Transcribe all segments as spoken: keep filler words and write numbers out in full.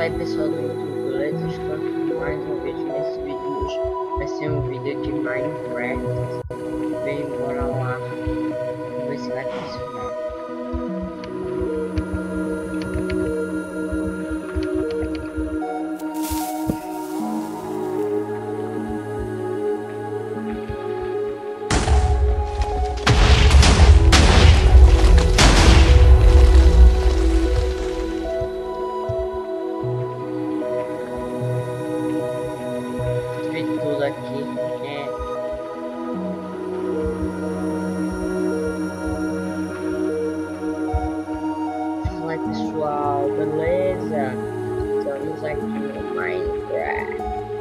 aí pessoal do YouTube, beleza? Estou aqui mais uma vez nesse vídeo hoje. Vai ser um vídeo de Minecraft. Bem, bora lá. Vamos ver se vai funcionar. Tudo aqui é fala pessoal, beleza? Estamos aqui no Minecraft.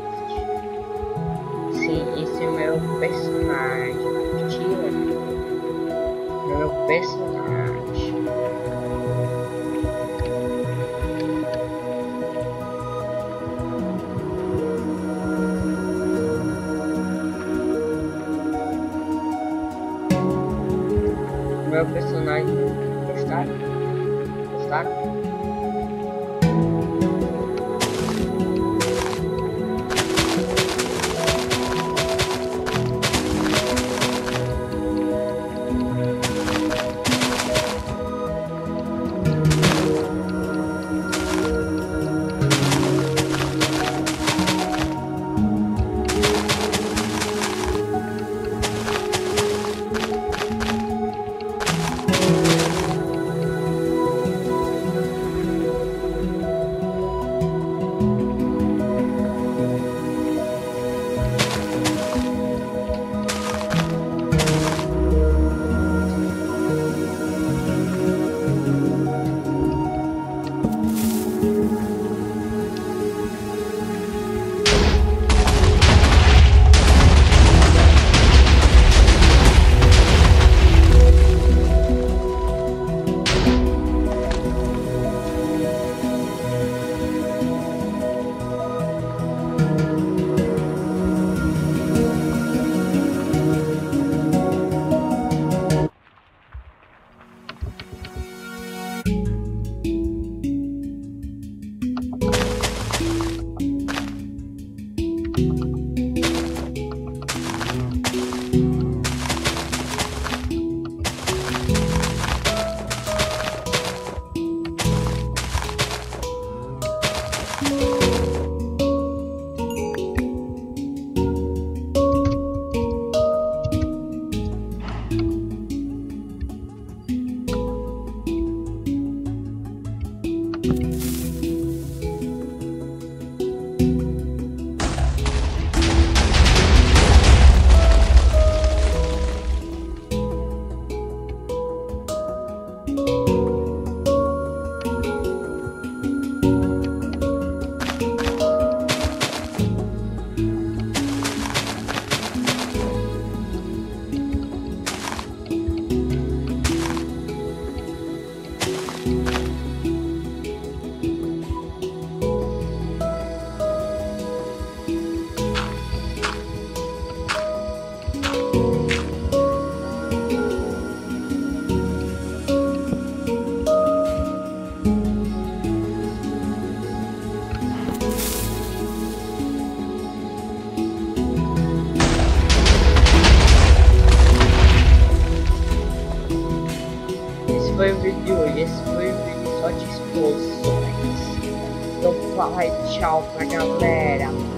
Sim, esse é o meu personagem. Curtiram? Meu personagem. Meu personagem. Gostaram? Gostaram? Foi o vídeo de hoje, esse foi o vídeo só de explosões. Então fala aí, tchau pra galera.